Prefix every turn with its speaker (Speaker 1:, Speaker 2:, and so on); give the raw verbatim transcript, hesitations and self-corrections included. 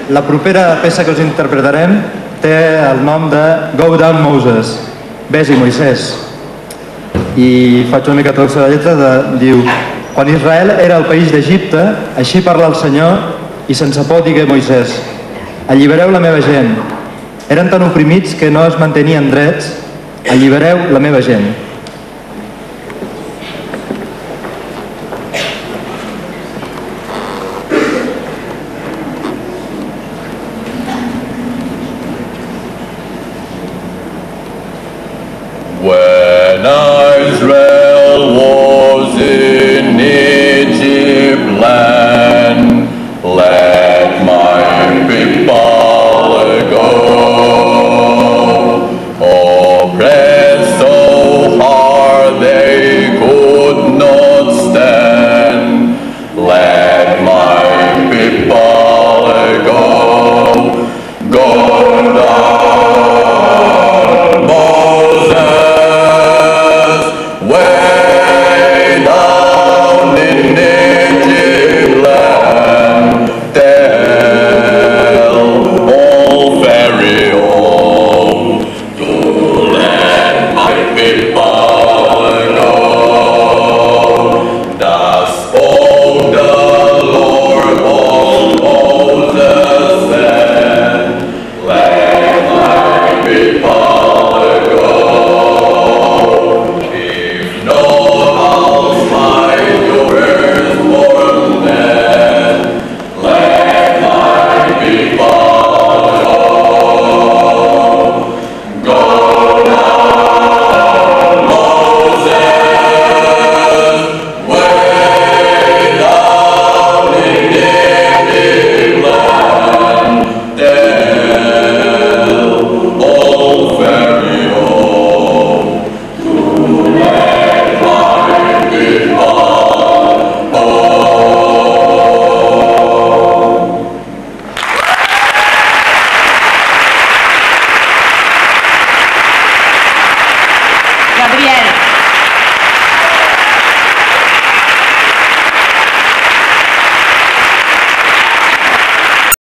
Speaker 1: La propera peça que us interpretarem té el nom de Go Down Moses, Vés-hi Moisès. I faig una mica de traducció de la lletra, de, diu: quan Israel era el país d'Egipte, així parla el Senyor, i sense por digué Moisès: allibereu la meva gent. Eren tan oprimits que no es mantenien drets, allibereu la meva gent.